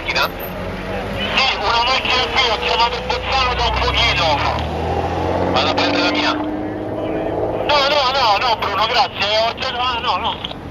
macchina? Sì, una macchina qui, ho chiamato Bolzano da un pochino. Vado a prendere la mia. No, Bruno, grazie. No.